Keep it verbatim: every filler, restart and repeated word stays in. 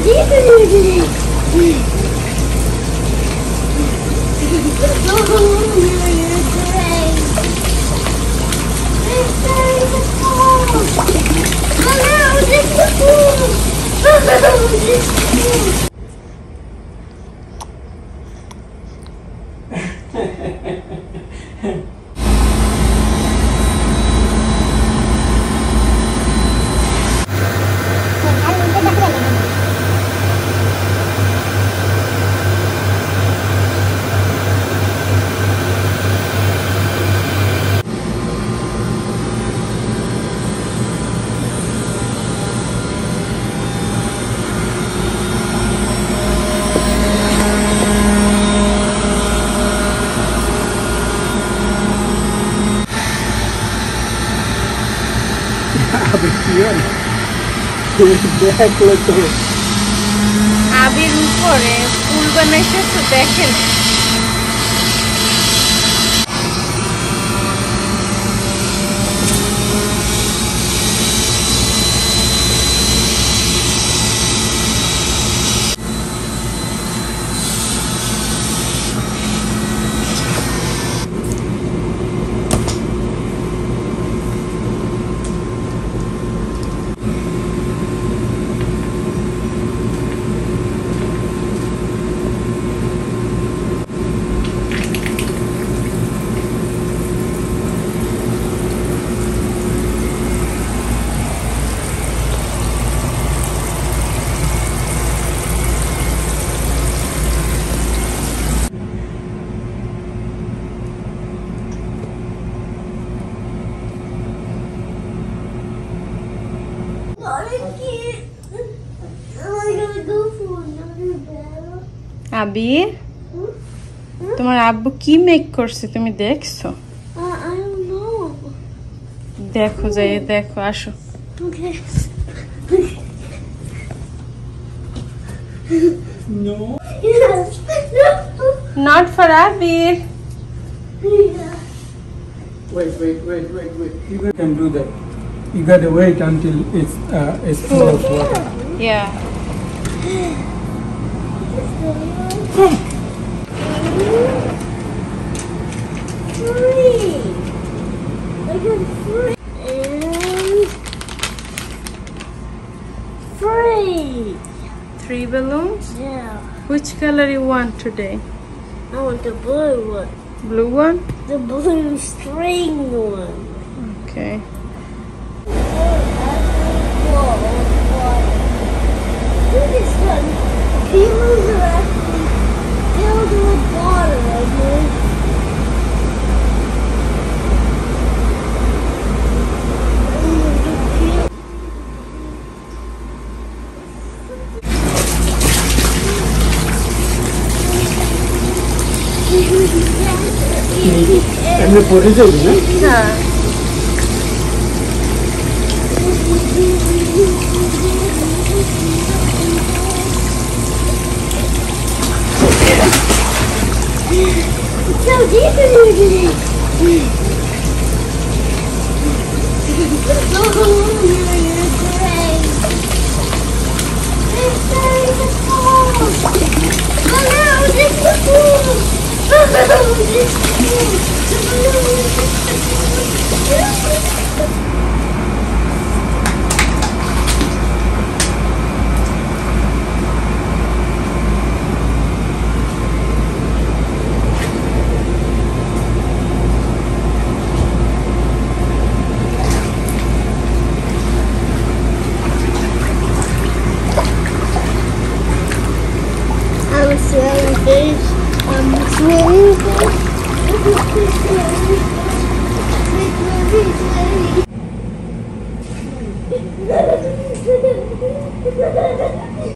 deep in here today. Oh, you're great. This is the pool. Oh, no, this is the pool. Oh, this is the pool. আবির উপরে ফুল বানাইছে তো দেখেন আবির তোমার আব্বু কি make করছে তুমি দেখছো দেখো যাই দেখো আসো No. Yes. No. Not for Abir. Wait, wait, wait, wait, wait. You can do that. You gotta wait until it's uh, it's full of water. Yeah. Free. I got free. And free. Three balloons? Yeah. Which color you want today? I want the blue one. Blue one? The blue string one. Okay. Do this one. Peelers are actually filled with water, I think. And the potato, you know? Yeah. It's so deep in here today. Oh, you're great. This is the pool. Oh, no, this is the pool. Oh, this is the pool. I'm swimming fish. I'm swimming fish.